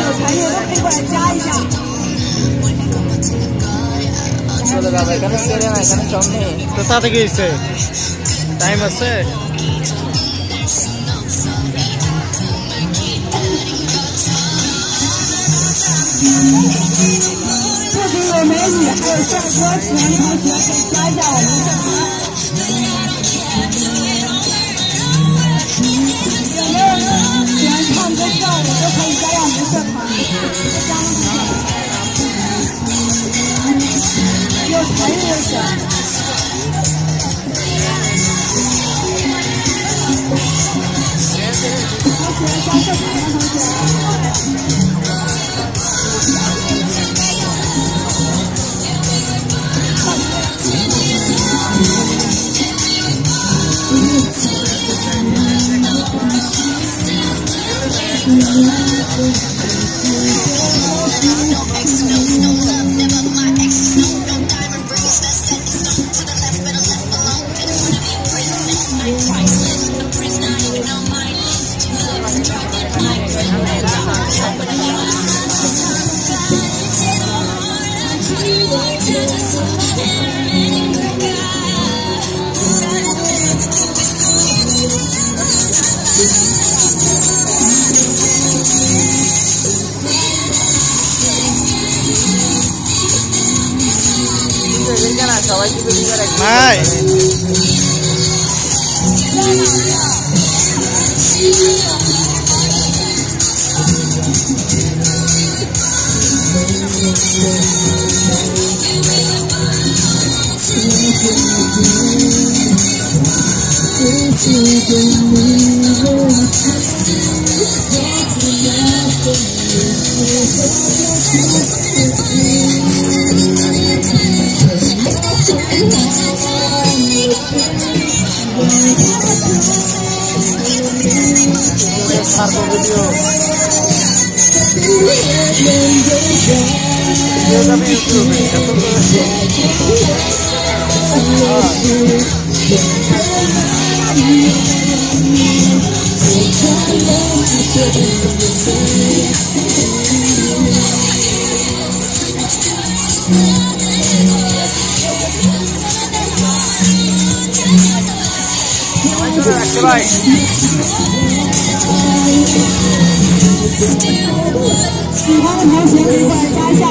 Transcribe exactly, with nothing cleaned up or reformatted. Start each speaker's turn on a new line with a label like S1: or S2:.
S1: 参与的可以过来加一下。
S2: চলে বাবা এখানে ছেড়ে না এখানে জম নেই তো তাতে কি হইছে টাইম আছে
S1: 这里有美女还有帅哥，喜欢的同学可以加一下我们的社团。有没有人喜欢唱歌跳舞都可以加入我们的社团，加入社团。有才艺的选。同学加社团的同学。
S2: Hai. Sarko video. Video kami YouTube. Bye. 喜欢的同学可以过来加一下。